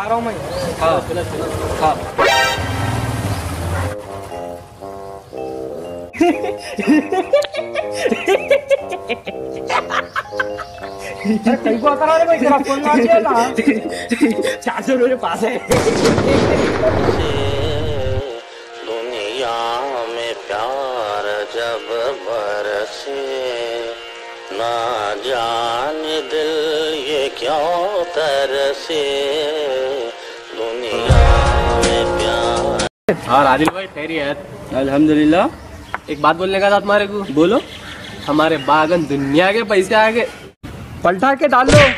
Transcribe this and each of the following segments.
रहा हूँ मैं। हाँ हाँ। कहीं को आता भाई, तेरा फोन मार दिया ना। 400 रुपये पास है। दुनिया में प्यार जब बरसे ना जाने दिल ये क्यों तरसे, दुनिया में प्यार। और आदिल भाई खैरियत? अल्हम्दुलिल्लाह। एक बात बोलने का था तुम्हारे को। बोलो। हमारे बागन दुनिया के पैसे आ गए, पलटा के डाल लो।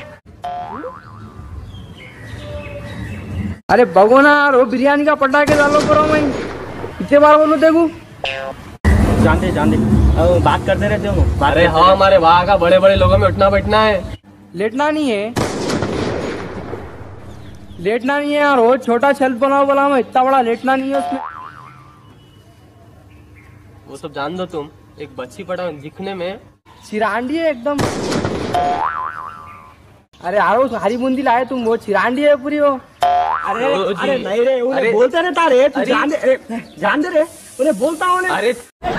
अरे भगोना यार, वो बिरयानी का पलटा के डालो करो। मैं कितने बार बोलूं देखू। जान दे बात करते रहते हो। अरे हाँ, हमारे वहाँ का बड़े बड़े लोगों में उठना बैठना है। लेटना नहीं है, लेटना नहीं है यार। वो छोटा शेल्फ बोला मैं, इतना बड़ा लेटना नहीं है उसमें। वो सब जान दो तुम। एक बच्ची पड़ा दिखने में चिरांडी है एकदम। अरे यार वो हरी बूंदी लाए तुम, वो चिरांडी है पूरी वो। अरे अरे नहीं रे, उन्हें बोलते रहता रे, तू जान दे रे, उन्हें बोलता हूँ। अरे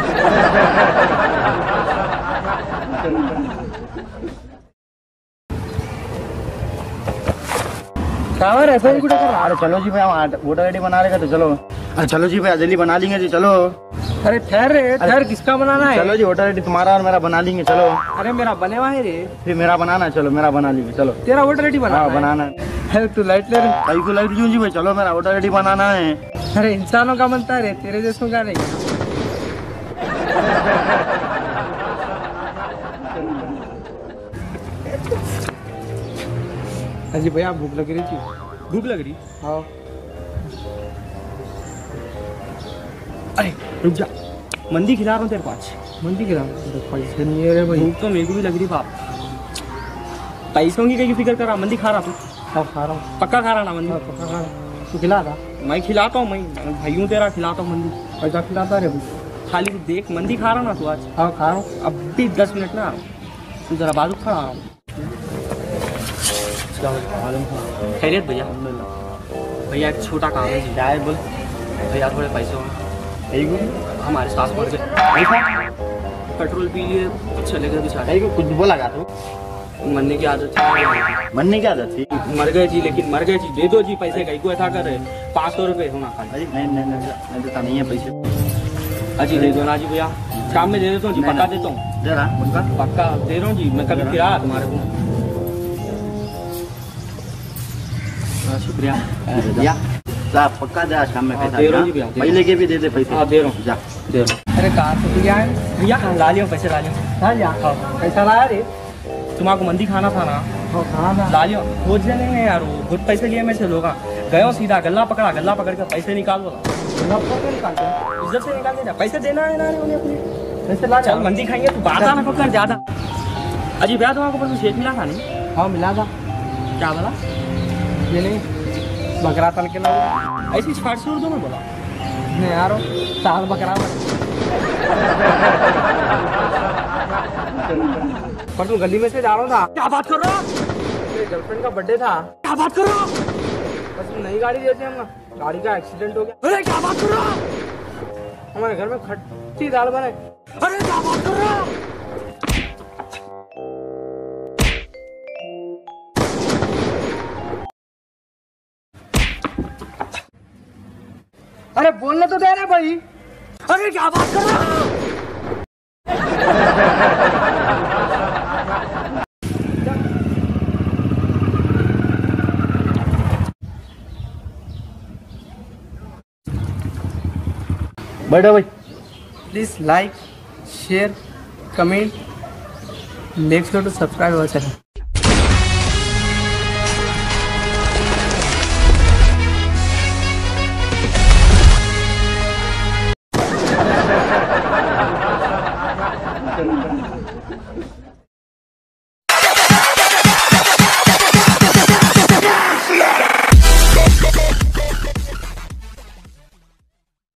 ऐसा नहीं कुछ कर रहा। अरे चलो जी भाई, हम वोटर आईडी बना लेगा तो चलो। अरे चलो जी भाई, जल्दी बना लेंगे जी, चलो। अरे ठहर रे, ठहर, किसका बनाना है? चलो जी, वोटर आईडी तुम्हारा और मेरा बना लेंगे, चलो। अरे मेरा बने हुआ है रे। फिर मेरा बनाना है, चलो मेरा बना लेंगे, चलो। तेरा वोटर आईडी बनाना है? बनाना है। तू लाइट ले रे। कई को लाइट क्यों जी भाई, चलो मेरा वोटर आईडी बनाना है। अरे इंसानों का बनता है रे, तेरे जैसों का नहीं। अजी भैया भूख लग रही थी। भूख लग रही? हाँ। अरे रुक जा, मंदी खिला रहा हूँ तेरे पास। मंदी गिरा पैसे नहीं है रे भाई। भूख तो मेरे को भी लग रही बाप। पैसों की कहीं फिक्र कर रहा, मंदी खा रहा तू? हाँ खा रहा हूँ। पक्का खा रहा ना मंदी? पक्का खा रहा हूँ। तू खिला था? मैं खिलाता हूँ, मैं भाइयों तेरा खिलाता हूँ मंदी। पैसा खिलाता रे भाई। खाली देख, मंदी खा रहा ना तू आज? हाँ खा रहा हूँ। अब भी 10 मिनट ना तू जरा बाजू खा रहा हूँ। खैरियत भैया? भैया एक छोटा काम है जी। क्या है बोल? भैया थोड़े पैसों हमारे सास मर गए, पेट्रोल पी लिए, कुछ चले गए बेचारे। कुछ बोला का तू? मरने की आदत थी। मरने की आदत थी? मर गए जी, लेकिन मर गए जी। दे दो जी पैसे, कहीं को ऐसा करे। 500 रुपये होना खाली। नहीं देता नहीं है पैसे। अजी दे दो ना जी भैया, शाम में दे देता हूँ जी, पक्का देता हूँ। दे रहा पक्का दे रहा हूँ जी, मैं कभी खिला तुम्हारे को। शुक्रिया भैया, पक्का दे, शाम में पैसा दे रहा हूँ जी भैया। पहले के भी दे दे पैसे। हाँ दे रहा हूँ, जा दे रहा हूँ। अरे कहाँ से भैया है? भैया ला लियो पैसे, ला लियो। हाँ लिया। पैसा लाया रे? तुम्हारा मंदी खाना था ना? हाँ खाना था। ला लियो। वो जने हैं यार, वो बहुत पैसे लिए मेरे से लोग। गयो सीधा गल्ला पकड़ा, गल्ला पकड़ के पैसे निकाल बोला। इज्जत से निकाल दे, पैसे देना है ना उन्हें अपने। पैसे ला। चल मंदी खाएंगे, तू बात ना पकड़ ज्यादा। अजी भैया तुम्हारे ऊपर शेख मिला था नहीं? हाँ मिला था। क्या बोला? ये नहीं बकरा तल के ला। ऐसी छाट से उर्दू में बोला? नहीं यार, साल बकरा पर तू गली में से जा रहा था। क्या बात कर रहा? मेरे गर्लफ्रेंड का बर्थडे था। क्या बात कर रहा? बस नई गाड़ी देते हम, गाड़ी का एक्सीडेंट हो गया। अरे क्या बात कर रहा? हमारे घर में खट्टी दाल बने। अरे क्या बात कर रहा? अरे बोलने तो दे रहे भाई। अरे क्या बात कर रहा? बैठो भाई। Please like, share, comment, make sure to subscribe our channel.